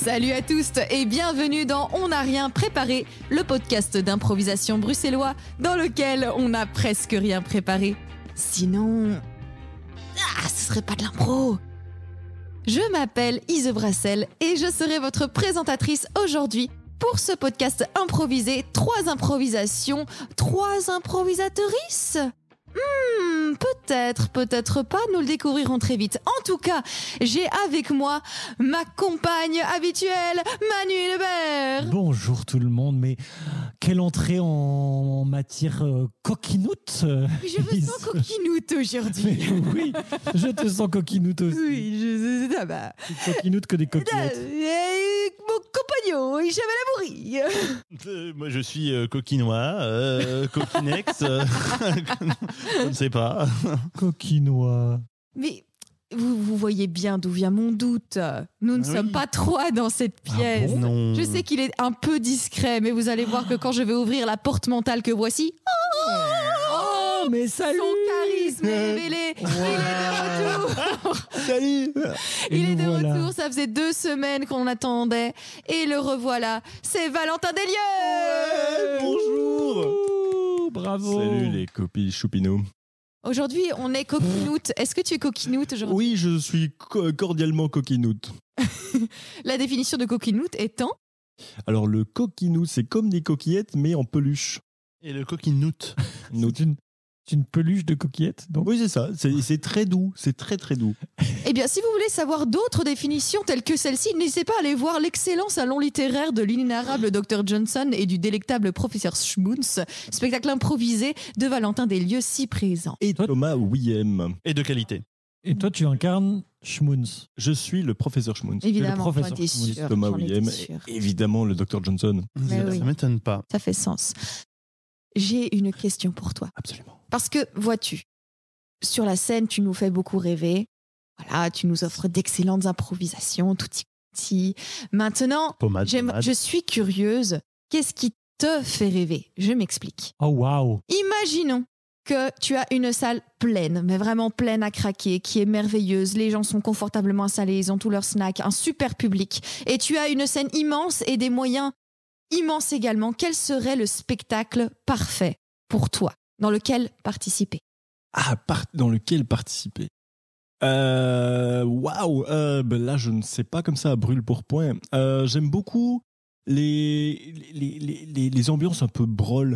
Salut à tous et bienvenue dans On n'a rien préparé, le podcast d'improvisation bruxellois dans lequel on n'a presque rien préparé. Sinon... ce serait pas de l'impro. Je m'appelle Ise Brassel et je serai votre présentatrice aujourd'hui pour ce podcast improvisé. 3 improvisations, 3 improvisatrices. Peut-être pas, nous le découvrirons très vite. En tout cas, j'ai avec moi ma compagne habituelle, Manu Lebert. Bonjour tout le monde, mais quelle entrée en matière coquinoute. Je me sens coquinoute aujourd'hui. Oui, je te sens coquinoute aussi. Oui, Coquinoute que des coquillettes. Mon compagnon, Isabelle Amoury. Moi, je suis coquinois, coquinex, je ne sais pas. Coquinois. Mais vous voyez bien d'où vient mon doute. Nous ne sommes pas 3 dans cette pièce. Ah bon Non. Je sais qu'il est un peu discret, mais vous allez voir que quand je vais ouvrir la porte mentale que voici, Oh, mais salut. son charisme est révélé. Il est de retour. Salut. Il est nous de voilà. retour. Ça faisait 2 semaines qu'on attendait. Et le revoilà. C'est Valentin Delieux. Bonjour. Ouh, bravo. Salut les copines choupinous. Aujourd'hui, on est coquinoute. Est-ce que tu es coquinoute aujourd'hui? Oui, je suis cordialement coquinoute. La définition de coquinoute étant... Alors le coquinoute, c'est comme des coquillettes, mais en peluche. Et le coquinoute. C'est une peluche de coquillette, donc. Oui, c'est ça. C'est très doux. C'est très très doux. Eh bien, si vous voulez savoir d'autres définitions telles que celle-ci, n'hésitez pas à aller voir l'excellent salon littéraire de l'inénarrable Dr Johnson et du délectable professeur Schmunz, spectacle improvisé de Valentin Delieux si présent. Et Thomas Willem. Et de qualité. Et toi, tu incarnes Schmunz. Je suis le professeur Schmunz. Évidemment, le professeur j'en étais Schmunz, sûre, Thomas j'en étais Willem. sûre. Et évidemment, le Dr Johnson. Mais oui. Ça m'étonne pas. Ça fait sens. J'ai une question pour toi. Absolument. Parce que, vois-tu, sur la scène, tu nous fais beaucoup rêver. Voilà, tu nous offres d'excellentes improvisations, tout petit. Maintenant, Pommade. je suis curieuse. Qu'est-ce qui te fait rêver? Je m'explique. Oh, waouh. Imaginons que tu as une salle pleine, mais vraiment pleine à craquer, qui est merveilleuse. Les gens sont confortablement installés, ils ont tous leurs snacks, un super public. Et tu as une scène immense et des moyens immenses également. Quel serait le spectacle parfait pour toi, dans lequel participer? Dans lequel participer. Waouh. Là, je ne sais pas comme ça à brûle pour point. J'aime beaucoup les ambiances un peu brol.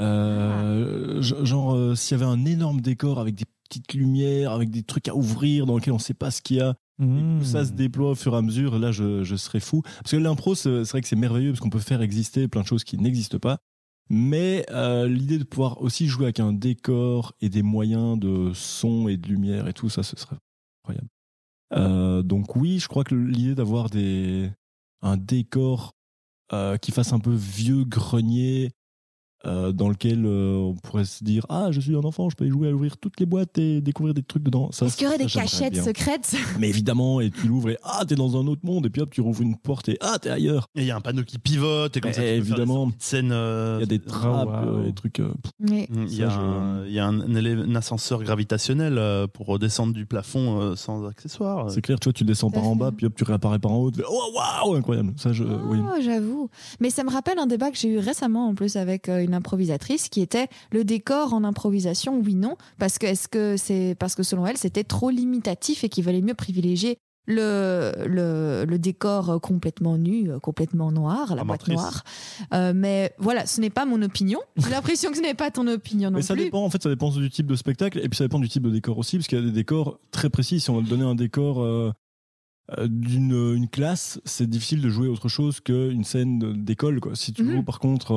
Genre, s'il y avait un énorme décor avec des petites lumières, avec des trucs à ouvrir dans lesquels on ne sait pas ce qu'il y a. Et tout ça se déploie au fur et à mesure. Là, je serais fou. Parce que l'impro, c'est vrai que c'est merveilleux parce qu'on peut faire exister plein de choses qui n'existent pas. Mais l'idée de pouvoir aussi jouer avec un décor et des moyens de son et de lumière et tout ça, ce serait incroyable. Donc oui, je crois que l'idée d'avoir un décor qui fasse un peu vieux grenier, dans lequel on pourrait se dire je suis un enfant, je peux y jouer à ouvrir toutes les boîtes et découvrir des trucs dedans. Est-ce qu'il y aurait des j'aimerais cachettes bien. secrètes? Mais évidemment, et tu l'ouvres et t'es dans un autre monde, et puis hop, tu rouvres une porte et t'es ailleurs. Et il y a un panneau qui pivote et comme ça tu peux évidemment. faire des scènes. Il y a des trappes, wow. des trucs. Mais Il y a un ascenseur gravitationnel pour descendre du plafond sans accessoires. C'est clair, tu vois, tu descends par en bas, puis hop, tu réapparais par en haut. Tu fais, oh waouh, incroyable. Ça, oui. J'avoue. Mais ça me rappelle un débat que j'ai eu récemment en plus avec une improvisatrice qui était le décor en improvisation, oui, non. Parce que selon elle, c'était trop limitatif et qu'il valait mieux privilégier le décor complètement nu, complètement noir, la boîte Amatrice. noire. Mais voilà, ce n'est pas mon opinion. J'ai l'impression que ce n'est pas ton opinion non Mais ça plus. dépend, en fait, ça dépend du type de spectacle, et puis ça dépend du type de décor aussi, parce qu'il y a des décors très précis. Si on va te donner un décor d'une classe, c'est difficile de jouer autre chose qu'une scène d'école, quoi. Si tu joues par contre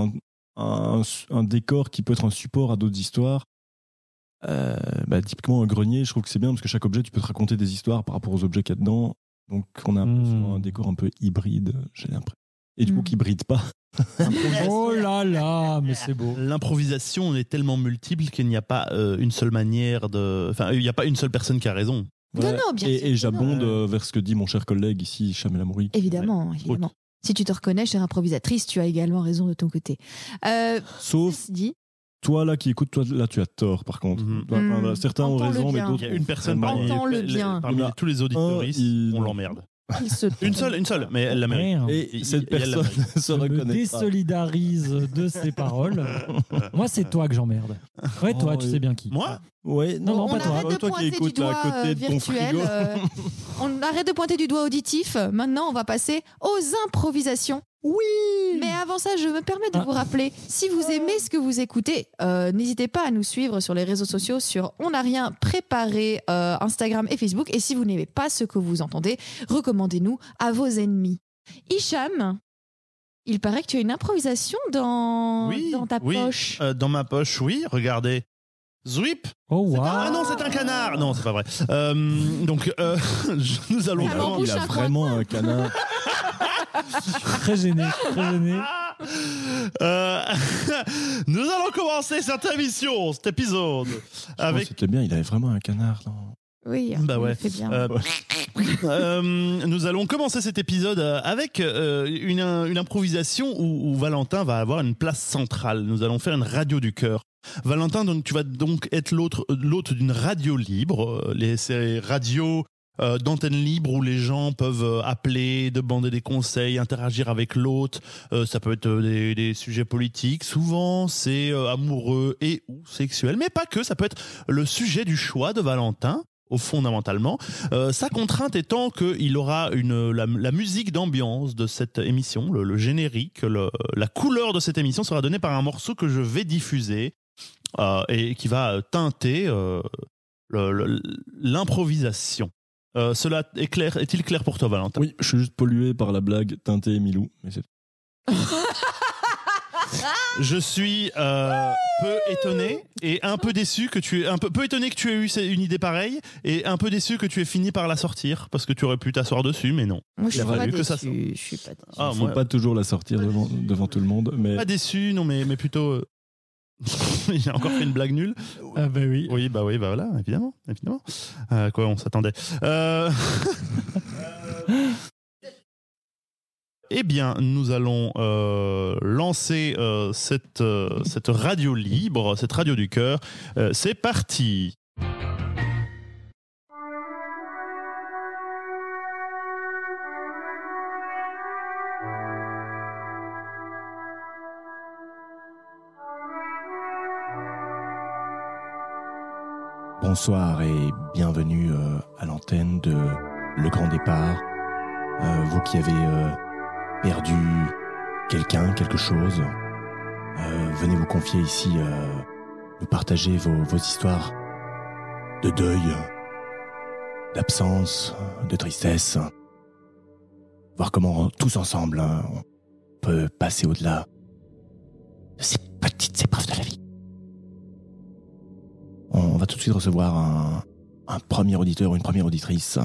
un décor qui peut être un support à d'autres histoires, typiquement un grenier, je trouve que c'est bien parce que chaque objet, tu peux te raconter des histoires par rapport aux objets qu'il y a dedans. Donc on a un décor un peu hybride, j'ai l'impression. Et du coup, qui bride pas. Oh là là, mais c'est beau. L'improvisation est tellement multiple qu'il n'y a pas une seule manière de. Enfin, il n'y a pas une seule personne qui a raison. Non, non, bien sûr. Et j'abonde vers ce que dit mon cher collègue ici, Chamel Amoury. Évidemment, évidemment. Si tu te reconnais, chère improvisatrice, tu as également raison de ton côté. Sauf dit, toi là qui écoutes, toi là tu as tort par contre. Certains ont Entends-le raison, mais bien. d'autres. Il y a une personne Entends-le bien. parmi tous les auditeurs, on l'emmerde. Il se Une seule, mais elle la mérite. Merde. Et cette il y a la personne se Je me reconnaîtra. désolidarise de ces paroles. Moi, c'est toi que j'emmerde. Ouais, toi, tu sais bien qui. Moi Ouais, Non, On pas toi. arrête de Toi qui pointer du écoutes là, doigt à côté de ton virtuel. frigo. On arrête de pointer du doigt auditif. Maintenant, on va passer aux improvisations. Oui. Mais avant ça, je me permets de vous rappeler, si vous aimez ce que vous écoutez, n'hésitez pas à nous suivre sur les réseaux sociaux, sur On n'a rien préparé, Instagram et Facebook. Et si vous n'aimez pas ce que vous entendez, recommandez-nous à vos ennemis. Hicham, il paraît que tu as une improvisation dans ta poche. Dans ma poche, oui, regardez. Zwip. Oh, waouh. Ah non, c'est un canard. Non, c'est pas vrai. Donc, nous allons... Ah, vraiment- bouche Il a un vraiment un canard. Très gêné, très gêné. Nous allons commencer cette émission, cet épisode, avec... C'était bien, il avait vraiment un canard. Non. Oui, Bah il ouais. le fait bien. Nous allons commencer cet épisode avec une improvisation où Valentin va avoir une place centrale. Nous allons faire une radio du cœur. Valentin, donc, tu vas donc être l'hôte d'une radio libre. Ces radios d'antenne libre où les gens peuvent appeler, demander des conseils, interagir avec l'hôte. Ça peut être des sujets politiques. Souvent, c'est amoureux et ou sexuel. Mais pas que, ça peut être le sujet du choix de Valentin. Fondamentalement, sa contrainte étant qu'il aura la musique d'ambiance de cette émission, le générique, la couleur de cette émission sera donnée par un morceau que je vais diffuser et qui va teinter l'improvisation. Cela est-il clair pour toi, Valentin? Oui, je suis juste pollué par la blague Tinté et Milou. Mais c'est... Je suis peu étonné et un peu déçu que tu aies peu étonné que tu aies eu une idée pareille et un peu déçu que tu aies fini par la sortir parce que tu aurais pu t'asseoir dessus, mais non. Moi, je Il a suis pas fallu que ça déçue. Je suis pas déçue. Ah, Il ne faut pas toujours la sortir devant tout le monde. Mais... Pas déçu, non, mais plutôt. Il a encore fait une blague nulle. Ah bah oui. Oui, bah voilà, évidemment. Quoi, on s'attendait. Eh bien, nous allons lancer cette radio libre, cette radio du cœur. C'est parti. Bonsoir et bienvenue à l'antenne de Le Grand Départ. Vous qui avez perdu quelqu'un, quelque chose, venez vous confier ici, nous partager vos histoires de deuil, d'absence, de tristesse. Voir comment tous ensemble, on peut passer au-delà de ces petites épreuves de la vie. On va tout de suite recevoir un premier auditeur ou une première auditrice.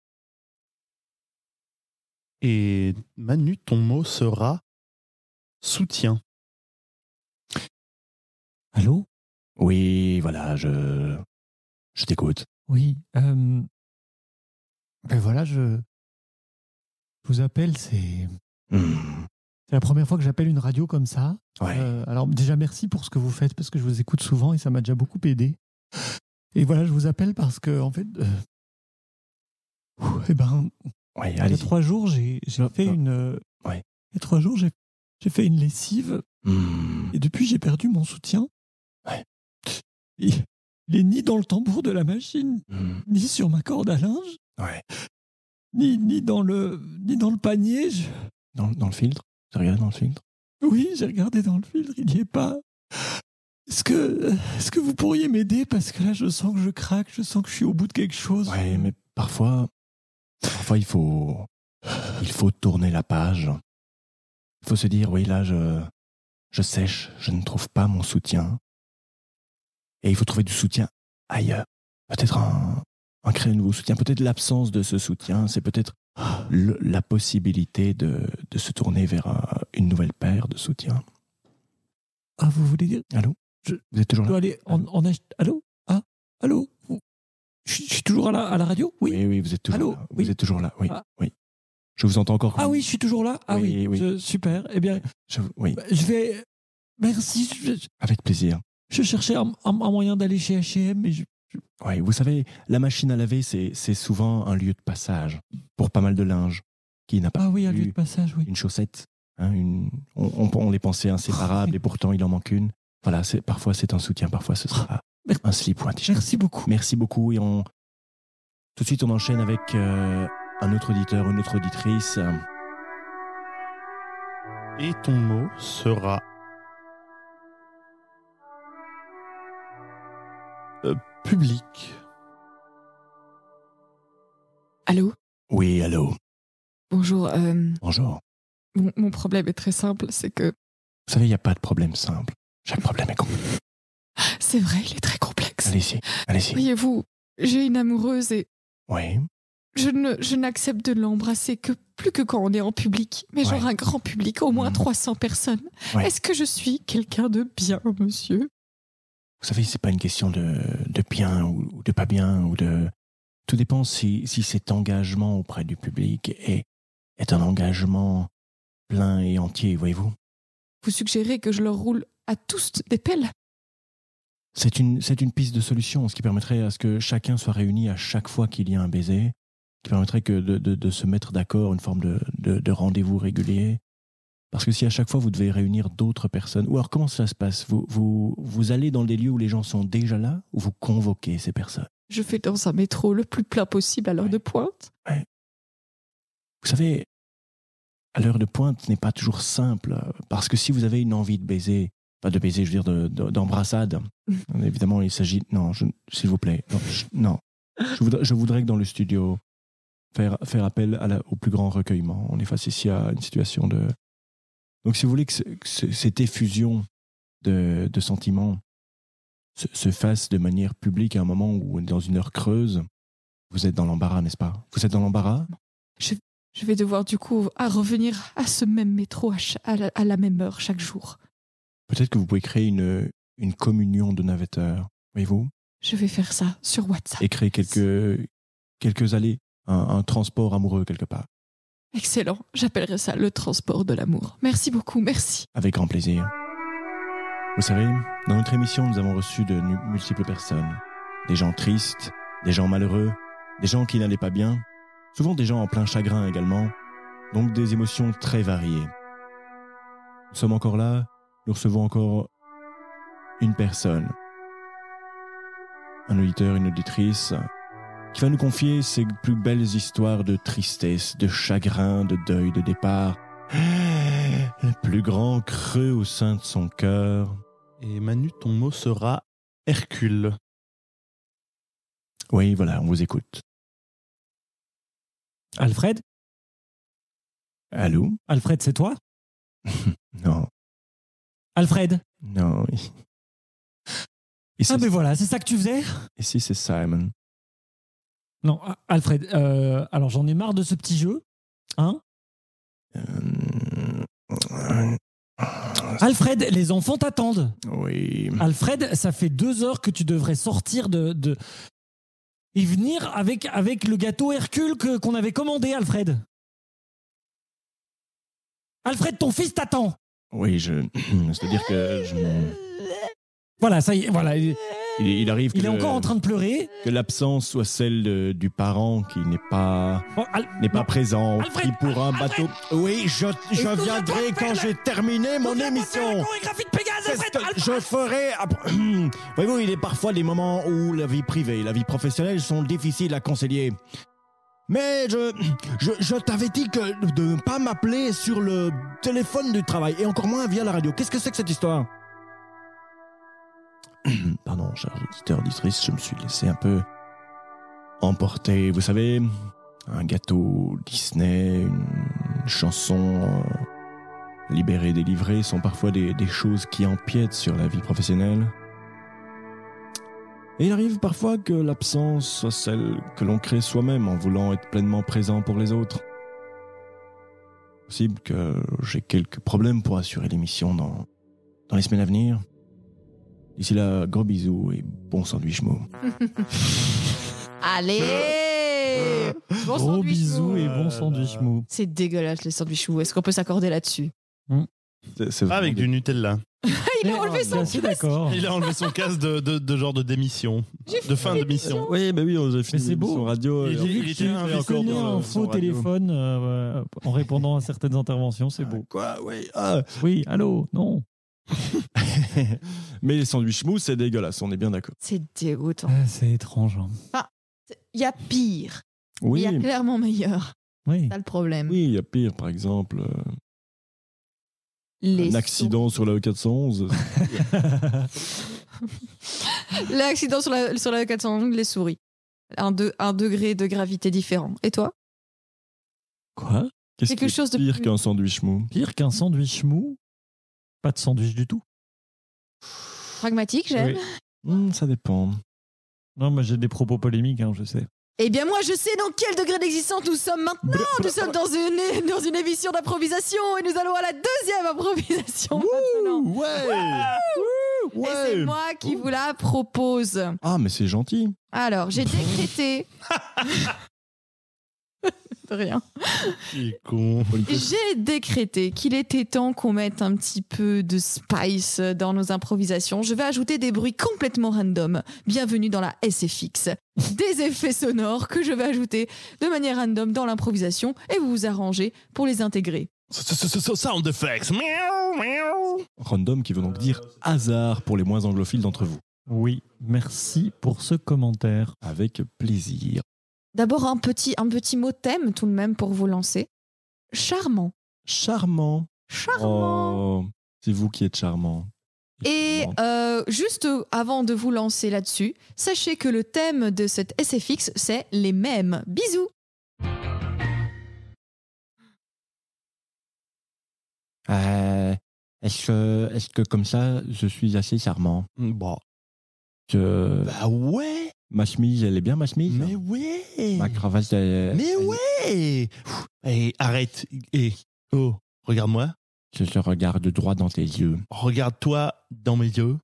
Et Manu, ton mot sera soutien. Allô? Oui, voilà, je t'écoute. Oui. Ben voilà, je vous appelle, c'est la première fois que j'appelle une radio comme ça. Ouais. Alors déjà, merci pour ce que vous faites, parce que je vous écoute souvent et ça m'a déjà beaucoup aidé. Et voilà, je vous appelle parce que, en fait, Ouais, il y a allez-y. 3 jours, j'ai fait une... Ouais. Il y a 3 jours, j'ai fait une lessive et depuis, j'ai perdu mon soutien. Ouais. Il est ni dans le tambour de la machine, ni sur ma corde à linge, Ouais. ni dans le panier. Dans le filtre? Tu as regardé dans le filtre? Oui, j'ai regardé dans le filtre, il n'y est pas. Est-ce que vous pourriez m'aider? Parce que là, je sens que je craque, je sens que je suis au bout de quelque chose. Ouais, mais parfois il faut tourner la page. Il faut se dire, oui, là, je sèche, je ne trouve pas mon soutien. Et il faut trouver du soutien ailleurs. Peut-être créer un nouveau soutien. Peut-être l'absence de ce soutien, c'est peut-être la possibilité de se tourner vers une nouvelle paire de soutien. Ah, vous voulez dire? Allô? Vous êtes toujours Je dois là? aller en acheter. Allô? Ah, allô? Je suis toujours à la radio? Oui. Oui, vous êtes toujours Allô? là. Oui. Vous êtes toujours là, oui. Ah. Oui. Je vous entends encore. Ah oui, je suis toujours là? Ah Oui, oui, oui. super. Eh bien, Oui, je vais... Merci. avec plaisir. Je cherchais un moyen d'aller chez H&M, mais Oui, vous savez, la machine à laver, c'est souvent un lieu de passage pour pas mal de linge qui n'a pas Ah oui, un lieu eu de passage, oui. une chaussette. Hein, on les pensait inséparables et pourtant il en manque une. Voilà, parfois c'est un soutien, parfois ce sera un slip ou un t-shirt. Merci beaucoup. Merci beaucoup. Et tout de suite, on enchaîne avec un autre auditeur, une autre auditrice. Et ton mot sera public. Allô? Oui, allô. Bonjour. Bonjour. Mon problème est très simple, c'est que... Vous savez, il n'y a pas de problème simple. Chaque problème est complexe. C'est vrai, il est très complexe. Allez-y. Voyez-vous, j'ai une amoureuse et Oui. je n'accepte de l'embrasser que plus que quand on est en public. Mais genre un grand public, au moins 300 personnes. Ouais. Est-ce que je suis quelqu'un de bien, monsieur? Vous savez, c'est pas une question de bien ou de pas bien. Tout dépend si cet engagement auprès du public est un engagement plein et entier, voyez-vous. Vous suggérez que je leur roule à tous des pelles? C'est une piste de solution, ce qui permettrait à ce que chacun soit réuni à chaque fois qu'il y a un baiser, qui permettrait que de se mettre d'accord, une forme de rendez-vous régulier. Parce que si à chaque fois vous devez réunir d'autres personnes, ou alors comment ça se passe? Vous allez dans des lieux où les gens sont déjà là, ou vous convoquez ces personnes? Je fais dans un métro le plus plein possible à l'heure de pointe. Ouais. Vous savez, à l'heure de pointe, ce n'est pas toujours simple, parce que si vous avez une envie de baiser, pas de baiser, je veux dire d'embrassade, évidemment, il s'agit... Non, s'il vous plaît, non. Je voudrais que dans le studio, faire appel au plus grand recueillement. On est face ici à une situation de... Donc, si vous voulez que cette effusion de sentiments se fasse de manière publique à un moment où, dans une heure creuse, vous êtes dans l'embarras, n'est-ce pas? Vous êtes dans l'embarras? Je vais devoir du coup revenir à ce même métro à la même heure chaque jour. Peut-être que vous pouvez créer une communion de navetteurs, voyez-vous? Je vais faire ça sur WhatsApp. Et créer quelques allées, un transport amoureux quelque part. Excellent, j'appellerai ça le transport de l'amour. Merci beaucoup, merci. Avec grand plaisir. Vous savez, dans notre émission, nous avons reçu de multiples personnes. Des gens tristes, des gens malheureux, des gens qui n'allaient pas bien, souvent des gens en plein chagrin également, donc des émotions très variées. Nous sommes encore là, nous recevons encore une personne, un auditeur, une auditrice, qui va nous confier ses plus belles histoires de tristesse, de chagrin, de deuil, de départ, le plus grand creux au sein de son cœur. Et Manu, ton mot sera Hercule. Oui, voilà, on vous écoute. Alfred? Allô? Alfred, c'est toi? Non. Alfred? Non. Ah, mais voilà, c'est ça que tu faisais? Ici, c'est Simon. Non, Alfred, alors j'en ai marre de ce petit jeu. Hein? Alfred, les enfants t'attendent. Oui. Alfred, ça fait 2 heures que tu devrais sortir et venir avec le gâteau Hercule qu'on avait commandé, Alfred. Alfred, ton fils t'attend. Oui, c'est-à-dire que Voilà, ça y est, voilà. il arrive Il est encore en train de pleurer. que l'absence soit celle du parent qui n'est pas présent, Alfred, qui pour un Alfred, bateau... Oui, je viendrai quand j'ai terminé mon émission. La chorégraphie de Pégase, C'est ce Alfred, que Alfred. je ferai après. Voyez-vous, il est parfois des moments où la vie privée et la vie professionnelle sont difficiles à concilier. Mais je t'avais dit de ne pas m'appeler sur le téléphone du travail, et encore moins via la radio. Qu'est-ce que c'est que cette histoire? Pardon, cher auditeur, auditrice, je me suis laissé un peu emporter. Vous savez, un gâteau Disney, une chanson libérée, délivrée sont parfois des choses qui empiètent sur la vie professionnelle. Et il arrive parfois que l'absence soit celle que l'on crée soi-même en voulant être pleinement présent pour les autres. Possible que j'ai quelques problèmes pour assurer l'émission dans les semaines à venir. D'ici là, gros bisous et bon sandwich mou. Allez, bon Gros sandwich bisous mou. et bon sandwich mou. C'est dégueulasse les sandwichs mous. Est-ce qu'on peut s'accorder là-dessus? C'est Avec du Nutella. Il a enlevé son assez casque. d'accord. Il a enlevé son casque de genre de démission, de fin de mission. Oui, mais oui, on a fini c'est beau. son radio. Il et dit- on- il était il est investi encore Sonner dans un son faux radio. téléphone en répondant à certaines interventions, c'est beau. Quoi, oui. Ah. Oui, allô, non. Mais les sandwichs mou, c'est dégueulasse, on est bien d'accord. C'est dégoûtant. C'est étrange. Hein. Il y a pire. Oui, Il y a clairement meilleur. Oui. C'est ça le problème. oui, il y a pire, par exemple, Les un accident sur la E411. L'accident sur la 411, les souris. Un degré de gravité différent. Et toi? Quoi? Qu'est-ce Quelque qui est chose de pire plus- qu'un sandwich mou? Pire qu'un sandwich mou, pas de sandwich du tout. Pragmatique, j'aime. Oui. Ça dépend. Non, mais j'ai des propos polémiques, hein, je sais. Eh bien, moi, je sais dans quel degré d'existence nous sommes maintenant. Nous sommes dans une émission d'improvisation et nous allons à la deuxième improvisation maintenant. Ouais! Et c'est moi qui vous la propose. Ah, mais c'est gentil. Alors, j'ai décrété. De rien. Il est con. J'ai décrété qu'il était temps qu'on mette un petit peu de spice dans nos improvisations. Je vais ajouter des bruits complètement random. Bienvenue dans la SFX. Des effets sonores que je vais ajouter de manière random dans l'improvisation et vous vous arrangez pour les intégrer. Sound effects. Miaou, miaou. Random qui veut donc dire hasard pour les moins anglophiles d'entre vous. Oui, merci pour ce commentaire. Avec plaisir. D'abord, un petit mot thème tout de même pour vous lancer. Charmant. Charmant. Charmant. Oh, c'est vous qui êtes charmant. Et juste avant de vous lancer là-dessus, sachez que le thème de cette SFX, c'est les mèmes. Bisous. Est-ce que comme ça, je suis assez charmant? Bon. Bah ouais. Ma chemise, elle est bien ma chemise? Mais ouais. Ma cravate, elle... Mais ouais. Et arrête. Et oh, regarde-moi. Je te regarde droit dans tes yeux. Regarde-toi dans mes yeux.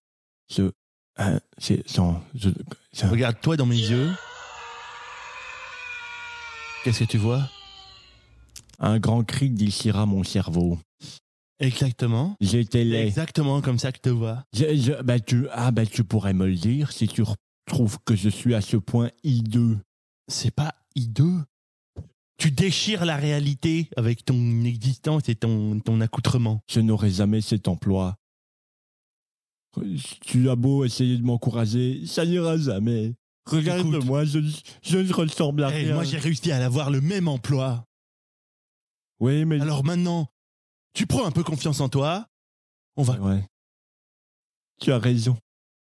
Regarde-toi dans mes yeux. Qu'est-ce que tu vois? Un grand cri déchira mon cerveau. Exactement. J'étais laid. Exactement comme ça que je te vois. Tu pourrais me le dire si tu trouves que je suis à ce point hideux. C'est pas hideux. Tu déchires la réalité avec ton existence et ton accoutrement. Je n'aurai jamais cet emploi. Tu as beau essayer de m'encourager, ça n'ira jamais. Regarde-moi, je ne ressemble à Hey, rien. moi, j'ai réussi à avoir le même emploi. Oui, mais... Alors maintenant, tu prends un peu confiance en toi. On va... Ouais. Tu as raison.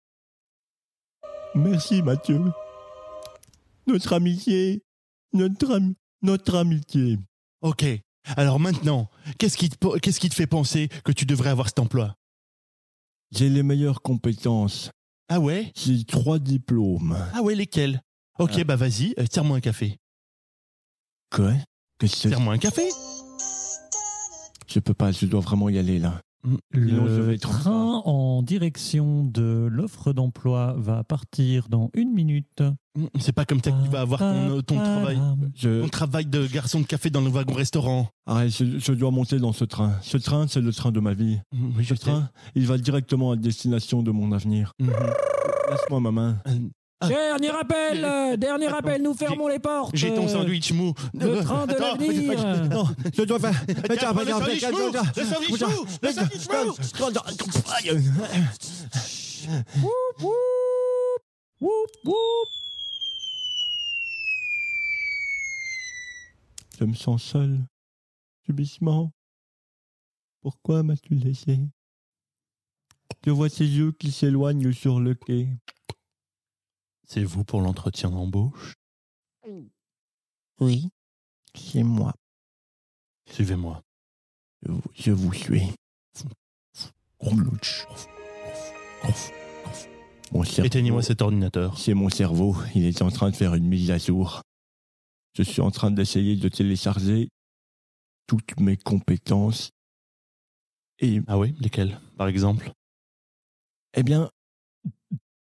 Merci, Mathieu. Notre amitié. Notre amitié. Ok. Alors maintenant, qu'est-ce qui te fait penser que tu devrais avoir cet emploi? J'ai les meilleures compétences. Ah ouais? J'ai 3 diplômes. Ah ouais, lesquels? Ok, bah vas-y, tire-moi un café. Quoi? Tire-moi un café. Je peux pas, je dois vraiment y aller là. Sinon, je vais Le être en train en direction de l'offre d'emploi va partir dans 1 minute. C'est pas comme ça que tu vas avoir ton travail de garçon de café dans le wagon-restaurant. Arrête, je dois monter dans ce train. Ce train, c'est le train de ma vie. Oui, Ce train, il va directement à destination de mon avenir. Laisse-moi ma main. Dernier appel, nous fermons les portes. J'ai ton sandwich mou. Le train de l'avenir. Non, je dois faire... Tiens, prends le sandwich mou. Le sandwich mou. Le sandwich mou. Woup, woup. Woup, woup. Je me sens seul. Subissement. Pourquoi m'as-tu laissé? Je vois ses yeux qui s'éloignent sur le quai. C'est vous pour l'entretien d'embauche? Oui, c'est moi. Suivez-moi. Je vous suis. Mon cerveau, Éteignez-moi cet ordinateur. c'est mon cerveau. Il est en train de faire une mise à jour. Je suis en train d'essayer de télécharger toutes mes compétences. Et, Ah oui, lesquels, par exemple? eh bien,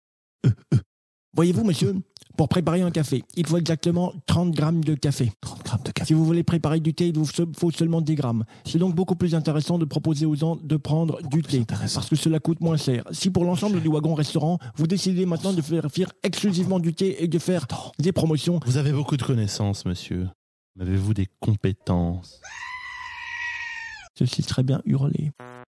voyez-vous, monsieur, pour préparer un café, il faut exactement 30 grammes de café. 30 grammes. grammes de café. Si vous voulez préparer du thé, il vous faut seulement 10 grammes. C'est donc beaucoup plus intéressant de proposer aux gens de prendre du thé, parce que cela coûte moins cher. Si pour l'ensemble du wagon restaurant, vous décidez maintenant de faire exclusivement du thé et de faire des promotions... Vous avez beaucoup de connaissances, monsieur. Avez-vous des compétences? Je sais très bien hurler.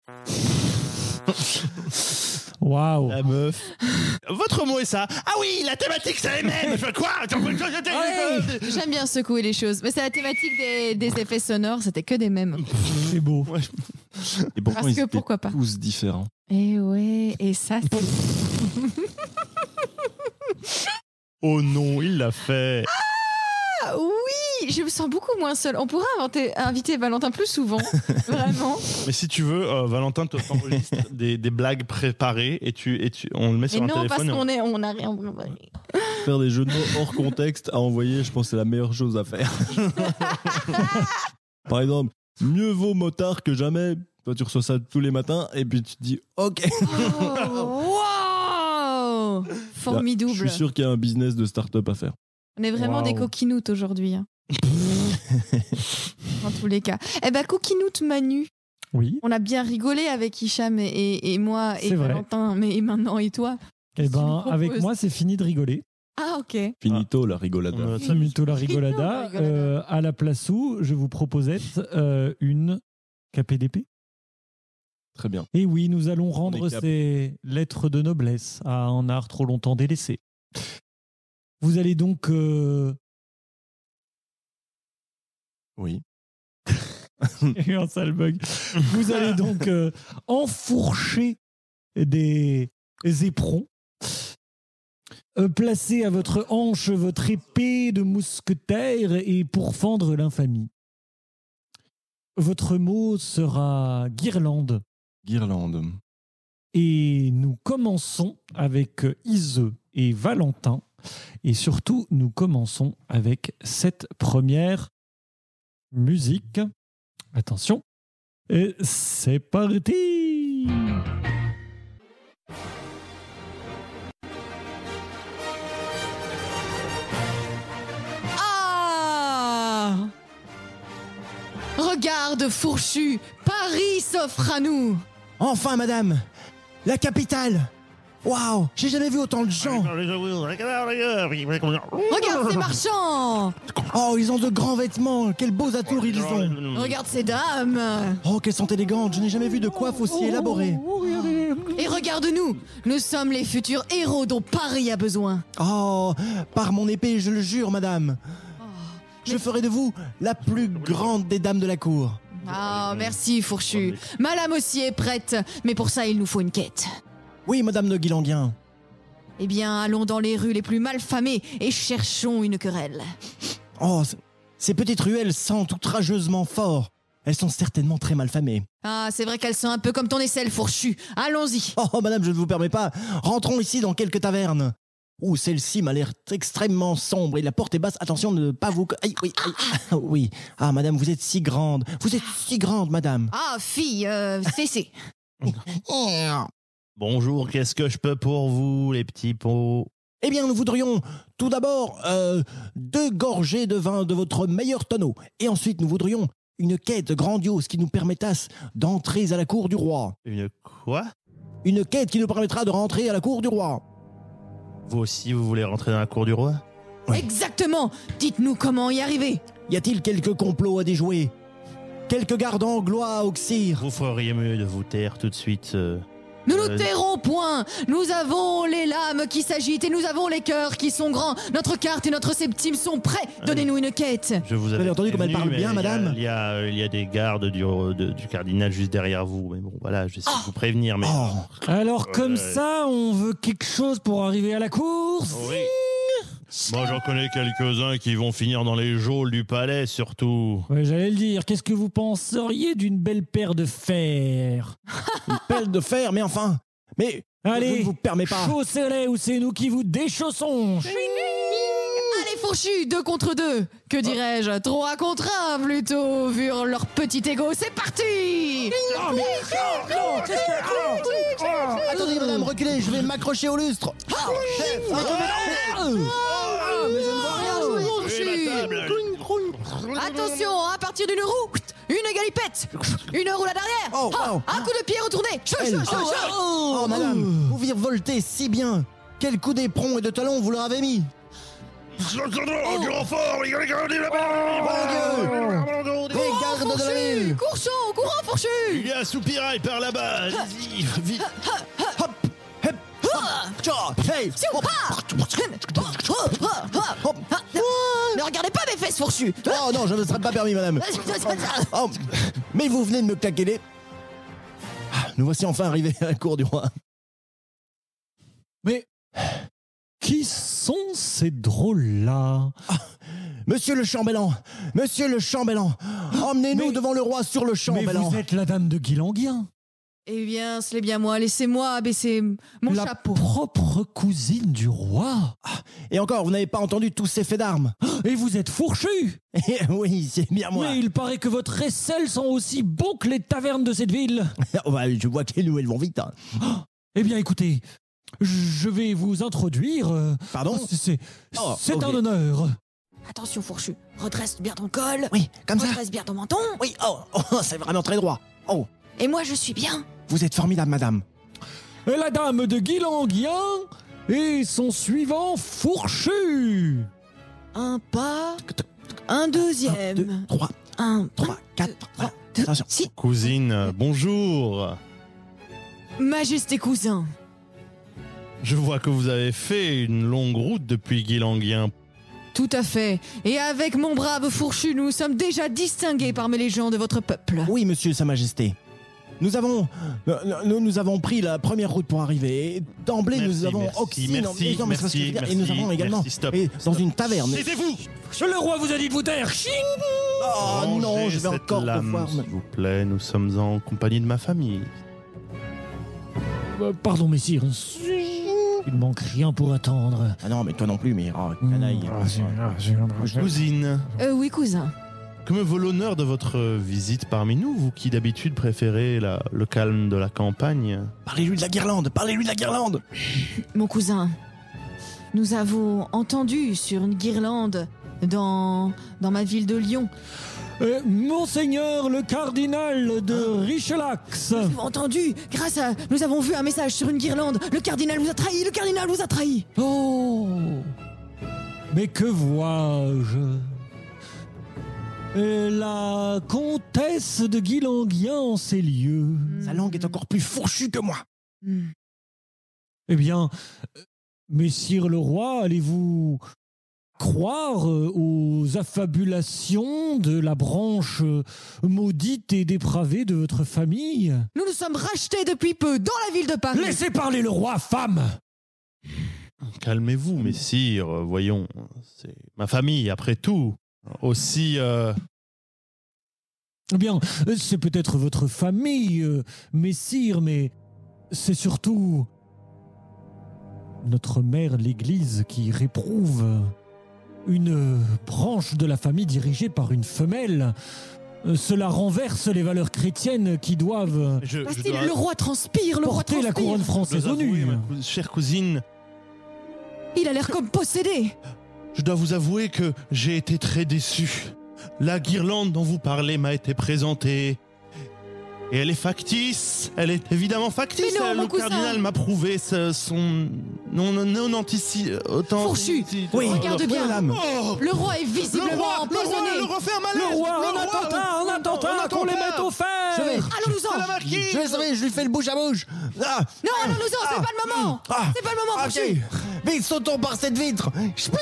Waouh. La meuf. Votre mot est ça. Ah oui, la thématique, c'est les mêmes. Je fais quoi? Ouais, j'aime bien secouer les choses. Mais c'est la thématique des effets sonores, c'était que des mêmes. C'est beau. Ouais. Et pourtant, Parce ils que étaient pourquoi pas. tous différents. Et ouais, et ça, c'est... Oh non, il l'a fait. Ah oui, je me sens beaucoup moins seule. On pourrait inviter Valentin plus souvent, vraiment. Mais si tu veux, Valentin t'enregistre des blagues préparées et on le met sur Mais un non, téléphone. parce qu'on a rien. Faire des jeux de mots hors contexte à envoyer, je pense que c'est la meilleure chose à faire. Par exemple, mieux vaut motard que jamais. Toi, tu reçois ça tous les matins et puis tu te dis OK. Oh, wow, formidable. Je suis sûr qu'il y a un business de start-up à faire. On est vraiment des coquinoutes aujourd'hui. Hein. Dans tous les cas. Eh ben, coquinoute Manu. Oui. On a bien rigolé avec Hicham et moi et C'est vrai. Valentin. Mais maintenant, et toi? Eh Qu'est-ce que tu ben, nous avec proposes? moi, c'est fini de rigoler. Ah, ok. Finito la rigolada. Finito la rigolada. Finito la rigolada. À la place où je vous proposais une KPDP. Très bien. Et oui, nous allons rendre On est cap. ces lettres de noblesse à un art trop longtemps délaissé. Vous allez donc... Oui. Il y a eu un sale bug. Vous allez donc enfourcher des éperons, placer à votre hanche votre épée de mousquetaire et pourfendre l'infamie. Votre mot sera guirlande. Guirlande. Et nous commençons avec Ise et Valentin. Et surtout, nous commençons avec cette première musique. Attention. Et c'est parti! Ah! Regarde, fourchu, Paris s'offre à nous. Enfin, madame, la capitale. Waouh, j'ai jamais vu autant de gens. Regarde ces marchands. Oh, ils ont de grands vêtements. Quels beaux atours ils ont. Regarde ces dames. Oh, qu'elles sont élégantes. Je n'ai jamais vu de coiffe aussi élaborée. Et regarde-nous. Nous sommes les futurs héros dont Paris a besoin. Oh, par mon épée, je le jure, madame. Je ferai de vous la plus grande des dames de la cour. Ah, merci, fourchu. Madame aussi est prête, mais pour ça, il nous faut une quête. Oui, madame de Guilanguien. Eh bien, allons dans les rues les plus malfamées et cherchons une querelle. Oh, ces petites ruelles sentent outrageusement fort. Elles sont certainement très malfamées. Ah, c'est vrai qu'elles sont un peu comme ton aisselle, fourchu. Allons-y. Oh, madame, je ne vous permets pas. Rentrons ici dans quelques tavernes. Ouh, celle-ci m'a l'air extrêmement sombre et la porte est basse. Attention de ne pas vous... Aïe, oui, aïe. Ah, oui. Ah, madame, vous êtes si grande. Vous êtes si grande, madame. Ah, fille, cessez. Bonjour, qu'est-ce que je peux pour vous, les petits pots? Eh bien, nous voudrions tout d'abord 2 gorgées de vin de votre meilleur tonneau. Et ensuite, nous voudrions une quête grandiose qui nous permettasse d'entrer à la cour du roi. Une quoi? Une quête qui nous permettra de rentrer à la cour du roi. Vous aussi, vous voulez rentrer dans la cour du roi? Ouais. Exactement. Dites-nous comment y arriver. Y a-t-il quelques complots à déjouer? Quelques gardes anglois à auxir? Vous feriez mieux de vous taire tout de suite. Nous nous tairons point. Nous avons les lames qui s'agitent et nous avons les cœurs qui sont grands. Notre carte et notre septime sont prêts. Donnez-nous une quête. Je vous Vous avez entendu comme elle parle bien, madame? Il y a des gardes du cardinal juste derrière vous. Mais bon, voilà, j'essaie de vous prévenir. Mais... Oh, Alors, comme ça, on veut quelque chose pour arriver à la course. Oui. Moi, j'en connais quelques-uns qui vont finir dans les geôles du palais, surtout. Ouais, j'allais le dire. Qu'est-ce que vous penseriez d'une belle paire de fer? une pelle de fer, mais enfin. Mais je Allez, ne vous permets pas. chaussez-les ou c'est nous qui vous déchaussons. Allez, fourchu, 2 contre 2. Que dirais-je? 3 contre 1 plutôt, vu leur petit ego. C'est parti. Attendez, madame, reculez, je vais m'accrocher au lustre. Mais je ne vois rien, Oui, la table. Attention, à partir d'une roue, une galipette, une roue à derrière. Oh, wow. Un coup de pied retourné. Oh, madame, vous virevoltez si bien. Quel coup d'éperon et de talon vous leur avez mis? Les gardes de la ville. Courant, fourchu. Il y a un soupirail par là-bas. Allez-y, vite. Hop, hep, hop, tcha, hey, hop, hop. Ne regardez pas mes fesses, fourchu. Oh non, je ne serais pas permis, madame. Oh, mais vous venez de me claquer les... Nous voici enfin arrivés à la cour du roi. Mais qui sont ces drôles-là? Monsieur le chambellan, emmenez-nous Mais- devant le roi sur le Mais chambellan. vous êtes la dame de Guilanguien, Eh bien, c'est bien moi. Laissez-moi abaisser mon la chapeau. propre cousine du roi. Et encore, vous n'avez pas entendu tous ces faits d'armes. Et vous êtes fourchu. Oui, c'est bien moi. Mais il paraît que votre aisselle sent aussi bon que les tavernes de cette ville. Oh, bah, je vois que les nouvelles vont vite. Hein. Eh bien, écoutez, je vais vous introduire. Pardon? C'est Oh, c'est ok. un honneur. Attention, fourchu. Redresse bien ton col. Oui, comme ça. Redresse bien ton menton. Oui, c'est vraiment très droit. Oh, Et moi, je suis bien. vous êtes formidable, madame. Et la dame de Guilanguien et son suivant fourchu. Un pas. Un deuxième. 2, 3, Un 3, 4. Voilà. Attention. Si. Cousine, bonjour. Majesté cousin. Je vois que vous avez fait une longue route depuis Guilanguien. Tout à fait. Et avec mon brave fourchu, nous sommes déjà distingués parmi les gens de votre peuple. Oui, monsieur, sa majesté. Nous avons pris la première route pour arriver. Et d'emblée, Merci, nous avons merci, oxy. merci, non, mais c'est pas ce que je veux dire. Et nous merci, avons également merci, stop, et dans une taverne. Taisez-vous. Le roi vous a dit de vous taire. Ching. Oh non, Rangez je vais cette encore lame, devoir... s'il vous plaît, nous sommes en compagnie de ma famille. Pardon, messire. Il manque rien pour attendre. Ah non, mais toi non plus, mais canaille. Cousine, Oui, cousin. que me vaut l'honneur de votre visite parmi nous, vous qui d'habitude préférez le calme de la campagne? Parlez-lui de la guirlande, parlez-lui de la guirlande. Mon cousin, nous avons entendu sur une guirlande dans ma ville de Lyon. Monseigneur le cardinal de Richelax. Nous avons entendu, nous avons vu un message sur une guirlande. Le cardinal vous a trahi, le cardinal vous a trahi. Oh. Mais que vois-je? La comtesse de Guilanguien en ces lieux. Sa langue est encore plus fourchue que moi. Hmm. Eh bien, messire le roi, allez-vous croire aux affabulations de la branche maudite et dépravée de votre famille? Nous nous sommes rachetés depuis peu dans la ville de Paris. Laissez parler le roi, femme! Calmez-vous, messire, voyons, c'est ma famille, après tout. Aussi, Eh bien, c'est peut-être votre famille, messire, mais c'est surtout notre mère l'Église qui réprouve une branche de la famille dirigée par une femelle. Cela renverse les valeurs chrétiennes qui doivent Bastille, le roi transpire, le roi porter la transpire. couronne française aux nues. chère cousine, Il a l'air comme possédé. je dois vous avouer que j'ai été très déçu. La guirlande dont vous parlez m'a été présentée. Et elle est factice. Elle est évidemment factice. Mais non, mon Le cousin. cardinal m'a prouvé son Fourchu. Oui, Regarde bien. madame. Oh, Le roi est visiblement empoisonné. le roi fait un malaise. Le roi, Le un attentat, qu'on les mette au fer. Je vais, Allons-nous-en. je vais sauver, je lui fais le bouche à bouche. Ah, Non, allons-nous-en, c'est pas le moment. C'est pas le moment, ok. Fourchu. Vite, sautons par cette vitre.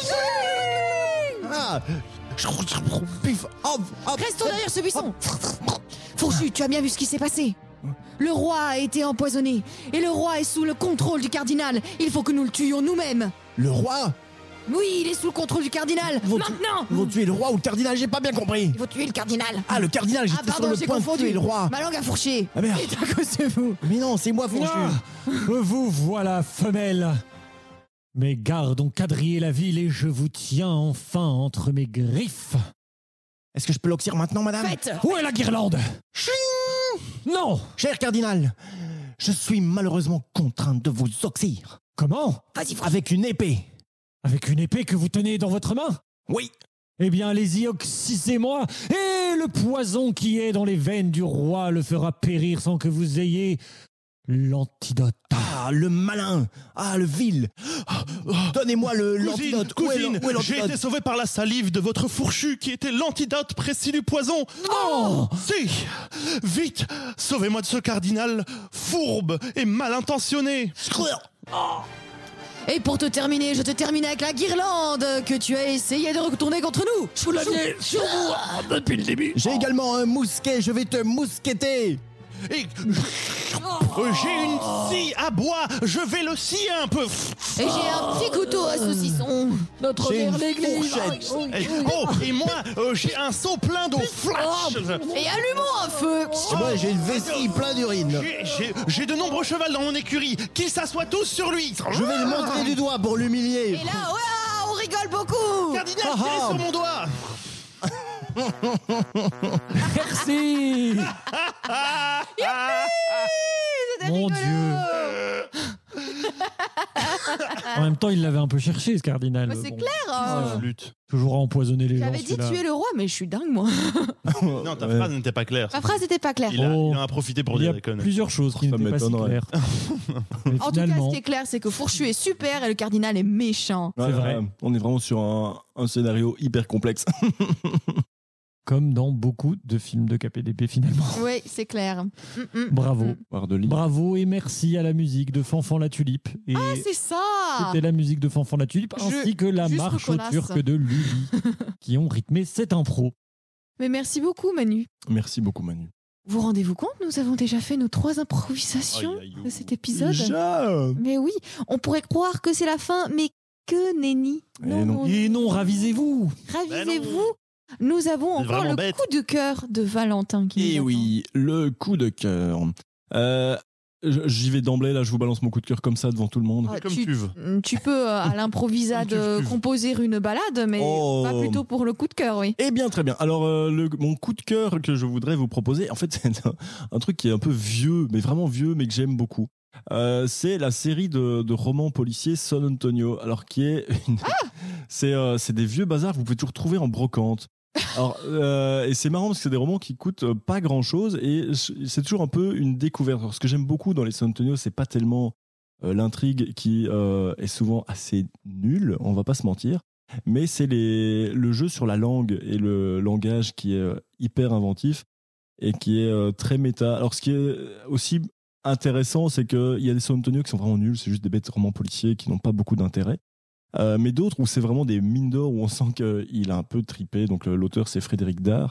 Ah. Pif, hop, hop. Restons derrière ce buisson. Fourchu, tu as bien vu ce qui s'est passé. Le roi a été empoisonné. Et le roi est sous le contrôle du cardinal. Il faut que nous le tuions nous-mêmes. Le roi? Oui, il est sous le contrôle du cardinal. Maintenant. Ils vont tuer le roi ou le cardinal, j'ai pas bien compris. Il faut tuer le cardinal. Ah, le cardinal, j'étais sur pardon, le j'ai point de confondu. tuer le roi. Ma langue a fourché. Ah merde. C'est à cause de vous. Mais non, c'est moi, fourchu. Ah, vous voilà, femelle. Mais gardons quadriller la ville et je vous tiens enfin entre mes griffes. Est-ce que je peux l'oxyre maintenant, madame? Faites. Où est la guirlande? Non. Cher cardinal, je suis malheureusement contrainte de vous oxyre. Comment? Vas-y, Fourchu. Avec une épée. Avec une épée que vous tenez dans votre main? Oui, Eh bien, allez-y, oxysez-moi, et le poison qui est dans les veines du roi le fera périr sans que vous ayez l'antidote. Ah, le malin. Ah, le vil. Donnez-moi l'antidote. Où est Cousine, l'antidote? j'ai été sauvé par la salive de votre fourchu qui était l'antidote précis du poison. Non! Si! Vite, sauvez-moi de ce cardinal fourbe et mal intentionné. Et pour te terminer, je te termine avec la guirlande que tu as essayé de retourner contre nous. Vous l'aviez sur vous depuis le début. J'ai également un mousquet, je vais te mousqueter. Et j'ai une scie à bois, je vais le scier un peu. Et j'ai un petit couteau à saucisson. Notre J'ai mère une l'église. fourchette. Et moi, j'ai un seau plein d'eau flash. Et allumons un feu. Et moi, j'ai une vessie plein d'urine. J'ai de nombreux chevals dans mon écurie. Qu'ils s'assoient tous sur lui. Je vais le montrer du doigt pour l'humilier. Et là, ouais, on rigole beaucoup. Cardinal, tirez sur mon doigt. Merci! C'était Mon rigolo. Dieu. En même temps, il l'avait un peu cherché, ce cardinal. Bah, c'est Bon, clair. Hein. Flûte. toujours à empoisonner les gens. J'avais dit celui-là. tuer le roi, mais je suis dingue, moi. Non, ta phrase n'était pas claire. Ma phrase n'était pas claire. Il Oh. en a profité pour Il y dire a des conneries. plusieurs choses qui Ça n'étaient pas si m'étonnerait. claires. Mais En tout cas, finalement, ce qui est clair, c'est que Fourchu est super et le cardinal est méchant. C'est vrai. On est vraiment sur un scénario hyper complexe. comme dans beaucoup de films de KPDP finalement. Oui, c'est clair. Bravo. Barre de lit. Bravo et merci à la musique de Fanfan la Tulipe. Et Ah, c'est ça. c'était la musique de Fanfan la Tulipe ainsi que la juste marche aux connasse. Turcs de Lully qui ont rythmé cette impro. Mais merci beaucoup, Manu. Merci beaucoup, Manu. Vous rendez-vous compte, nous avons déjà fait nos 3 improvisations Aïe, aïe, aïe. de cet épisode. Déjà Mais oui, on pourrait croire que c'est la fin, mais que nenni. Eh non. Et non, ravisez-vous. Ravisez-vous. Nous avons C'est encore vraiment le bête. coup de cœur de Valentin qui nous Et attend. oui, le coup de cœur. J'y vais d'emblée, là, je vous balance mon coup de cœur comme ça devant tout le monde. Ah, Comme tu veux. Tu peux à l'improvisade Comme tu veux. composer une balade, mais Oh. pas plutôt pour le coup de cœur, oui. Eh bien, très bien. Alors, mon coup de cœur que je voudrais vous proposer, en fait, c'est un truc qui est un peu vieux, mais vraiment vieux, mais que j'aime beaucoup. C'est la série de romans policiers San Antonio. Alors, qui est c'est des vieux bazars que vous pouvez toujours trouver en brocante. Alors, et c'est marrant parce que c'est des romans qui coûtent pas grand chose et c'est toujours un peu une découverte. Alors, ce que j'aime beaucoup dans les San Antonio, c'est pas tellement l'intrigue qui est souvent assez nulle, on va pas se mentir, mais c'est le jeu sur la langue et le langage qui est hyper inventif et qui est très méta. Alors, ce qui est aussi intéressant, c'est qu'il y a des San Antonio qui sont vraiment nuls, c'est juste des bêtes romans policiers qui n'ont pas beaucoup d'intérêt. Mais d'autres où c'est vraiment des mines d'or, où on sent qu'il a un peu tripé. Donc l'auteur, c'est Frédéric Dard,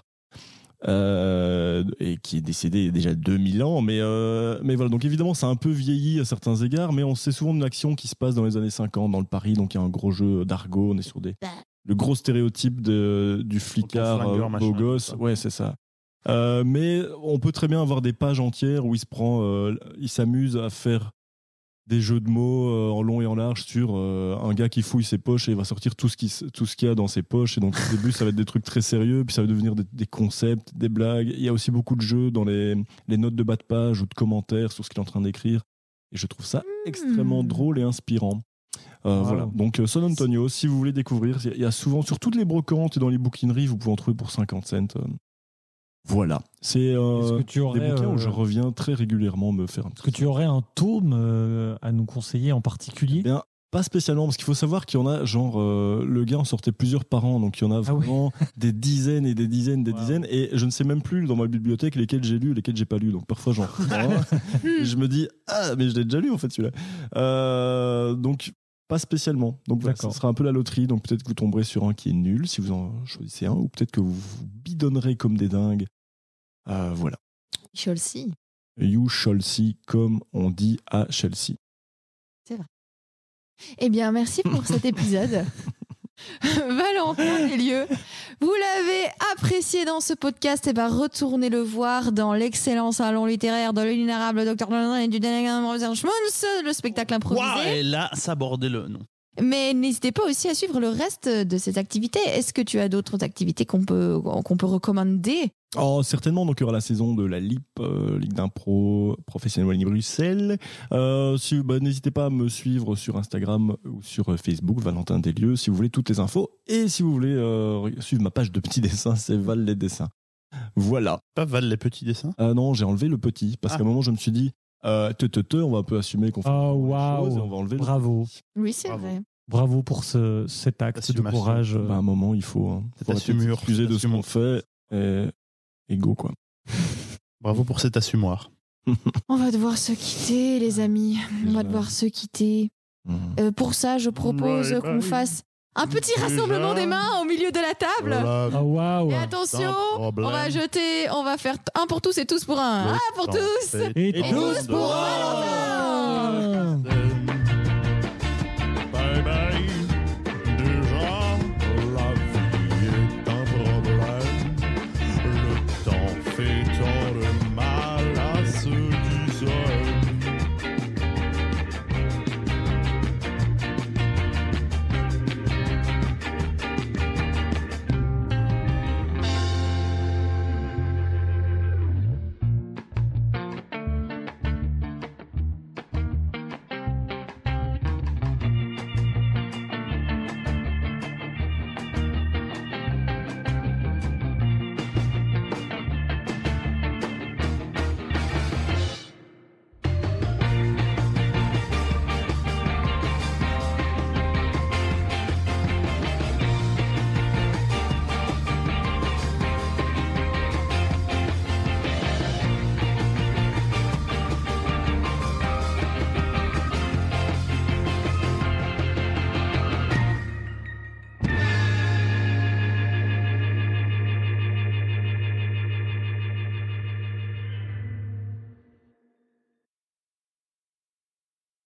et qui est décédé déjà 2000 ans. Mais voilà, donc évidemment, ça a un peu vieilli à certains égards, mais on sait souvent d'une action qui se passe dans les années 50 dans le Paris. Donc il y a un gros jeu d'argot, on est sur le gros stéréotype du flicard flingueur, machin, beau gosse. tout ça. Ouais, c'est ça. Mais on peut très bien avoir des pages entières où il s'amuse à faire des jeux de mots en long et en large sur un gars qui fouille ses poches et il va sortir tout ce qu'il y a dans ses poches. Et donc au début, ça va être des trucs très sérieux, puis ça va devenir des concepts, des blagues. Il y a aussi beaucoup de jeux dans les notes de bas de page ou de commentaires sur ce qu'il est en train d'écrire. Et je trouve ça extrêmement drôle et inspirant. Voilà. Donc San Antonio, si vous voulez découvrir, il y a souvent sur toutes les brocantes et dans les bouquineries, vous pouvez en trouver pour 50 cents. Voilà, c'est Est-ce que tu des aurais, bouquins où je reviens très régulièrement me faire un petit. est-ce que tu aurais un tome à nous conseiller en particulier? Bien, pas spécialement, parce qu'il faut savoir qu'il y en a, genre, le gars en sortait plusieurs par an, donc il y en a vraiment des dizaines et des dizaines, et je ne sais même plus dans ma bibliothèque lesquels j'ai lu, lesquels j'ai pas lu, donc parfois j'en reprends un, et je me dis, ah, mais je l'ai déjà lu en fait celui-là. Donc, pas spécialement. Donc voilà, ça sera un peu la loterie, donc peut-être que vous tomberez sur un qui est nul, si vous en choisissez un, ou peut-être que vous vous bidonnerez comme des dingues. Voilà. Chelsea. You shall see, comme on dit à Chelsea. C'est vrai. Eh bien, merci pour cet épisode. Valentin Deslieux, vous l'avez apprécié dans ce podcast, et ben retournez le voir dans l'excellent salon littéraire de l'inénarrable Dr. et du Schmunz, le spectacle improvisé. Waouh, et là, s'aborder le nom. Mais n'hésitez pas aussi à suivre le reste de ces activités. Est-ce que tu as d'autres activités qu'on peut recommander? Oh, certainement, donc il y aura la saison de la LIP, Ligue d'impro professionnelle Wallonie Bruxelles. N'hésitez pas à me suivre sur Instagram ou sur Facebook, Valentin Deslieux, si vous voulez toutes les infos. Et si vous voulez suivre ma page de petits dessins, c'est Val les dessins. Voilà. Pas Val les petits dessins? Non, j'ai enlevé le petit, parce qu'à un moment, je me suis dit, on va un peu assumer qu'on fait Oh, des choses et on waouh. va enlever Bravo. Oui, c'est Bravo. vrai. Bravo pour cet acte de Assumation. courage. à un moment, il faut, C'est faut arrêter de assumure. s'excuser de ce qu'on fait. Et go, quoi. Bravo pour cet assumoir. On va devoir se quitter, les amis. On va devoir se quitter. Pour ça, je propose qu'on fasse un petit rassemblement des mains au milieu de la table. Oh, waouh. Et attention, problème. on va faire un pour tous et tous pour un. Un pour tous Et et tous pour Valentin.